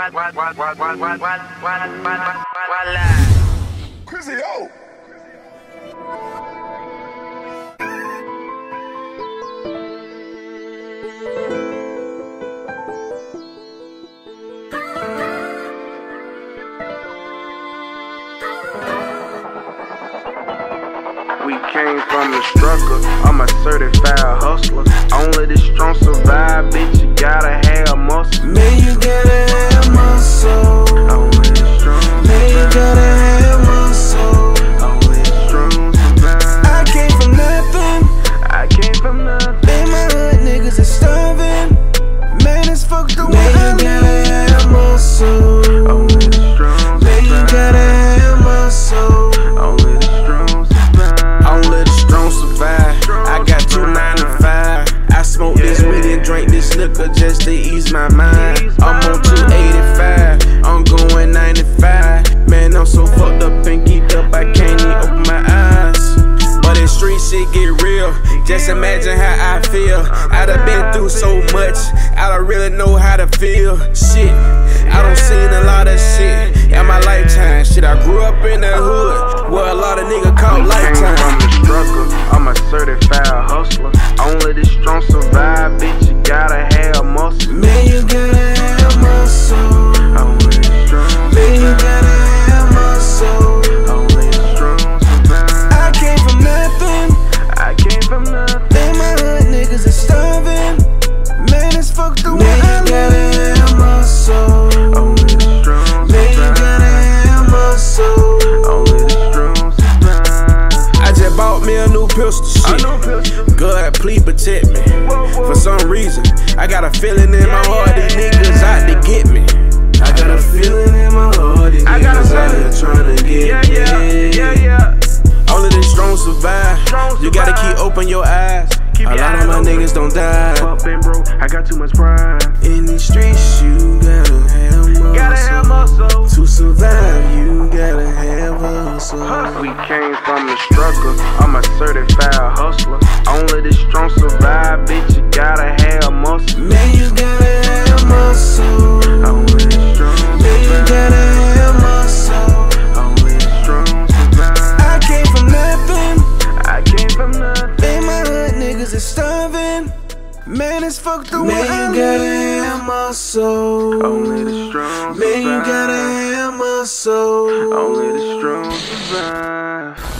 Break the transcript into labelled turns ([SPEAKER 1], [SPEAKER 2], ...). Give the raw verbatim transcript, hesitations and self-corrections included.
[SPEAKER 1] Chrissy, yo.
[SPEAKER 2] We came from the struggle, I'm a certified hustler. Only the strong survive, bitch, you gotta have muscle.
[SPEAKER 3] Man, you gotta have muscle.
[SPEAKER 2] Only the strong
[SPEAKER 3] Man, you gotta have muscle.
[SPEAKER 2] Only the strong survive.
[SPEAKER 3] I came from nothing.
[SPEAKER 2] I came from nothing.
[SPEAKER 3] In my hood, niggas is starving. Man, it's fucked the way I live. Man, you gotta have muscle.
[SPEAKER 2] Only the strong survive.
[SPEAKER 3] Man, you gotta have muscle.
[SPEAKER 2] Only the strong survive.
[SPEAKER 3] Only the strong survive. I got two ninety-five. I smoke this weed and drink this liquor just to ease my mind. I'm on two eighty-five. I'm going ninety-five. Man, I'm so fucked up and geeked up, I can't even open my eyes. But in street shit get real. Just imagine how I feel. I done been through so much, I don't really know how to feel. Shit, I done seen a lot of shit in my lifetime. Shit, I grew up in the hood where a lot of niggas call lifetime.
[SPEAKER 2] From the struggle, I'm a certified hustler. Only the strong survive, bitch, you gotta have muscle.
[SPEAKER 3] Man, you gotta have muscle.
[SPEAKER 2] Only the strong
[SPEAKER 3] Man, you
[SPEAKER 2] survive.
[SPEAKER 3] gotta have muscle.
[SPEAKER 2] Only the strong survive.
[SPEAKER 3] I came from nothing.
[SPEAKER 2] I came from nothing.
[SPEAKER 3] In my hood, niggas is starving. Man, it's fucked the way I live. Man, you gotta have muscle.
[SPEAKER 2] Only the strong
[SPEAKER 3] Man, you
[SPEAKER 2] survive.
[SPEAKER 3] gotta have muscle.
[SPEAKER 2] Only the strong survive.
[SPEAKER 3] I just bought me a new pistol,
[SPEAKER 2] I
[SPEAKER 3] shit.
[SPEAKER 2] know pistol.
[SPEAKER 3] God, please protect me. For some reason, I got a feeling in my heart these niggas out to get me. I got a feeling in my heart these
[SPEAKER 2] I got a
[SPEAKER 3] niggas out
[SPEAKER 2] feeling.
[SPEAKER 3] here trying to get
[SPEAKER 2] Yeah,
[SPEAKER 3] me.
[SPEAKER 2] yeah, yeah, yeah.
[SPEAKER 3] Only the strong survive.
[SPEAKER 2] Strong
[SPEAKER 3] You gotta
[SPEAKER 2] survive.
[SPEAKER 3] keep open your eyes.
[SPEAKER 2] Keep
[SPEAKER 3] A
[SPEAKER 2] your
[SPEAKER 3] lot
[SPEAKER 2] eyes
[SPEAKER 3] of my
[SPEAKER 2] open.
[SPEAKER 3] niggas don't die.
[SPEAKER 2] Fuck been broke, I got too much pride.
[SPEAKER 3] In these streets, you gotta have muscle.
[SPEAKER 2] Gotta have muscle.
[SPEAKER 3] To survive, you gotta have hustle.
[SPEAKER 2] We came from the struggle, I'm a certified hustler. Only the strong survive, bitch, you gotta have muscle.
[SPEAKER 3] Man, you gotta have muscle.
[SPEAKER 2] Only the strong
[SPEAKER 3] Man, you gotta
[SPEAKER 2] survive.
[SPEAKER 3] have muscle.
[SPEAKER 2] Only the strong survive.
[SPEAKER 3] I came from nothing.
[SPEAKER 2] I came from nothing.
[SPEAKER 3] In my hood, niggas is starving. Man, it's fucked the way I live. Man, you gotta have muscle.
[SPEAKER 2] Only the strong survive.
[SPEAKER 3] Man, you gotta have muscle.
[SPEAKER 2] Only the strong survive.